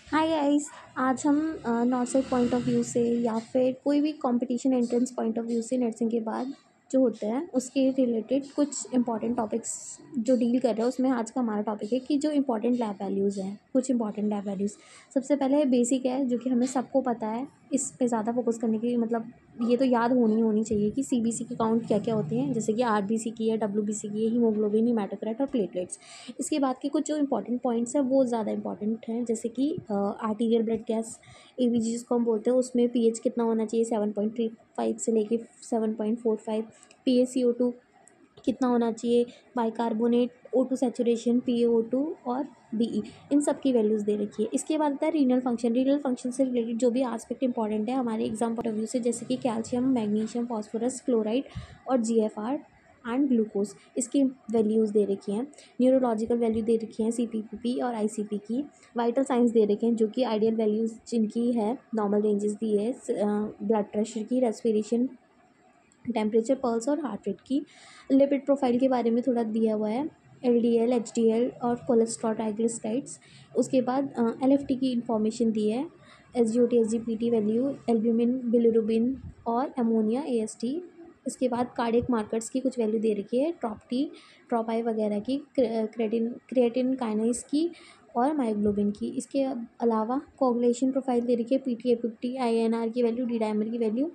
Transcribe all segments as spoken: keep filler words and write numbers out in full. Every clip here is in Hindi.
Hi guys. आज हम नॉर्सेट पॉइंट ऑफ व्यू से या फिर कोई भी competition entrance point of view से नर्सिंग के बाद जो होते हैं उसके रिलेटेड कुछ इंपॉर्टेंट टॉपिक्स जो डील कर रहे हैं उसमें आज का हमारा टॉपिक है कि जो इंपॉर्टेंट लैब वैल्यूज़ हैं, कुछ इंपॉर्टेंट लैब वैल्यूज़। सबसे पहले है बेसिक है जो कि हमें सबको पता है, इस पे ज़्यादा फोकस करने की मतलब ये तो याद होनी होनी चाहिए कि सीबीसी के काउंट क्या क्या होते हैं, जैसे कि आरबीसी की है, डब्ल्यूबीसी की है, हीमोग्लोबिन, हीमाटोक्राइट और प्लेटलेट्स। इसके बाद के कुछ जो इंपॉर्टेंट पॉइंट्स हैं वो ज़्यादा इंपॉर्टेंट हैं, जैसे कि आर्टीरियल ब्लड गैस एवीजी जिसको हम बोलते हैं, उसमें पीएच कितना होना चाहिए, सेवन पॉइंट थ्री फाइव से लेके seven point four five. P A C O two कितना होना चाहिए, bicarbonate, O two saturation, P A O two और बी ई, इन सब की वैल्यूज़ दे रखी है। इसके बाद आता है रीनल फंक्शन। रीनल फंक्शन से रिलेटेड जो भी एस्पेक्ट इंपॉर्टेंट है हमारे एग्जाम पॉइंट ऑफ व्यू से, जैसे कि कैल्शियम, मैग्नीशियम, फास्फोरस, क्लोराइड और G F R and glucose, इसकी वैल्यूज़ दे रखी हैं। न्यूरोलॉजिकल वैल्यू दे रखी हैं सी पी पी पी और आई सी पी की। वाइटल साइंस दे रखे हैं जो कि आइडियल वैल्यूज़ जिनकी है, नॉर्मल रेंजेस दी है, ब्लड प्रेशर की, रेस्पिरेशन, टेम्परेचर, पल्स और हार्ट रेट की। लिपिड प्रोफाइल के बारे में थोड़ा दिया हुआ है, L D L, H D L और कोलेस्ट्रॉल, ट्राइग्लिसराइड्स। उसके बाद एल एफ टी की इंफॉर्मेशन दी है, S G O T, S G P T value, albumin, bilirubin और अमोनिया, ए एस टी। इसके बाद कार्डियक मार्कर्स की कुछ वैल्यू दे रखी है, ट्रॉप टी, ट्रॉप आई वगैरह की, क्रेटिन क्रिएटिन काइनेस की और मायोग्लोबिन की। इसके अलावा कोगुलेशन प्रोफाइल दे रखी है, P T A fifty, I N R की वैल्यू, डी डायमर की वैल्यू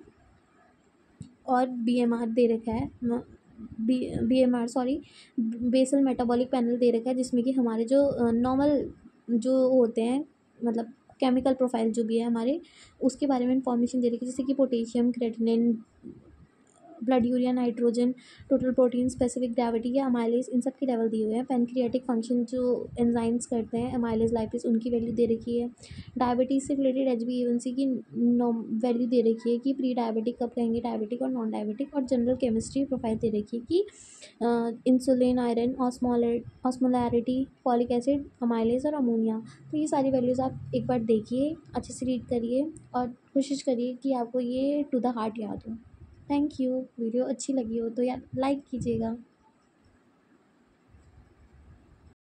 और बी एम आर दे रखा है, B B M R sorry basal metabolic panel दे रखा है, जिसमें कि हमारे जो नॉर्मल जो होते हैं मतलब केमिकल प्रोफाइल जो भी है हमारे, उसके बारे में इंफॉर्मेशन दे रखी है, जैसे कि potassium, creatinine, blood urea, nitrogen, total protein, specific gravity या अमाइलेज, इन सब के लेवल दिए हुए हैं। पैनक्रियाटिक फंक्शन जो एंजाइम्स करते हैं, अमाइलेज, लाइपेज, उनकी वैल्यू दे रखी है। डायबिटीज़ से related H B A one C की वैल्यू दे रखी है कि प्री डायबिटिक कब कहेंगे, डायबिटिक और नॉन डायबिटिक। और जनरल केमिस्ट्री प्रोफाइल दे रखी है कि insulin, iron, osmolarity, folic acid, amylase और अमोनिया। तो ये सारी वैल्यूज़ आप एक बार देखिए, अच्छे से रीड करिए और कोशिश करिए कि आपको ये टू द हार्ट याद हो। Thank you. वीडियो अच्छी लगी हो तो यार लाइक कीजिएगा।